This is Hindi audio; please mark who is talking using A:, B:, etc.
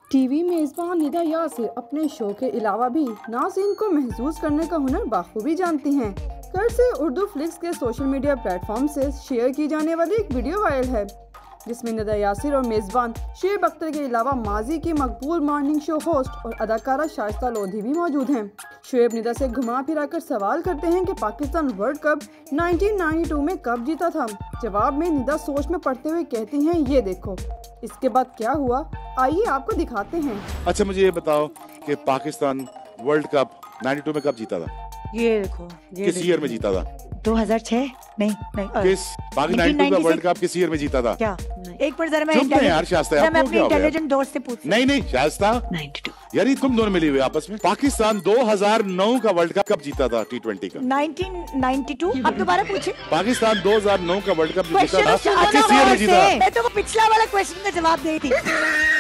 A: टीवी मेजबान निदा यासिर अपने शो के अलावा भी नाज़रीन को महसूस करने का हुनर बाखूबी जानती हैं। कल से उर्दू फ्लिक्स के सोशल मीडिया प्लेटफॉर्म से शेयर की जाने वाली एक वीडियो वायरल है, जिसमें निदा यासिर और मेज़बान शुएब अख्तर के अलावा माजी की मकबूल मॉर्निंग शो होस्ट और अदाकारा शाइस्ता लोधी भी मौजूद हैं। शुएब निदा से घुमा फिरा कर सवाल करते हैं कि पाकिस्तान वर्ल्ड कप 1992 में कब जीता था। जवाब में निदा सोच में पड़ते हुए कहती हैं, ये देखो। इसके बाद क्या हुआ, आइए आपको दिखाते हैं।
B: अच्छा, मुझे ये बताओ कि पाकिस्तान वर्ल्ड कप 92 में कब जीता था?
C: ये देखो,
B: किस ईयर में जीता था?
C: 2006? नहीं
B: किस पाकिस्तान 92 का वर्ल्ड कप किस ईयर में जीता था?
C: क्या? एक मिनट जरा मैं
B: यार शाइस्ता,
C: मैं अपने इंटेलिजेंट दोस्त से पूछ।
B: नहीं शाइस्ता,
C: 92
B: यार तुम दोनों मिली हुई आपस में। पाकिस्तान 2009 का वर्ल्ड कप कब जीता था T20 का?
C: 1992। अब दोबारा पूछे।
B: पाकिस्तान 2009 का वर्ल्ड कप जीता था, किस ईयर में जीता?
C: मैं तो वो पिछला वाला क्वेश्चन का जवाब दे थी।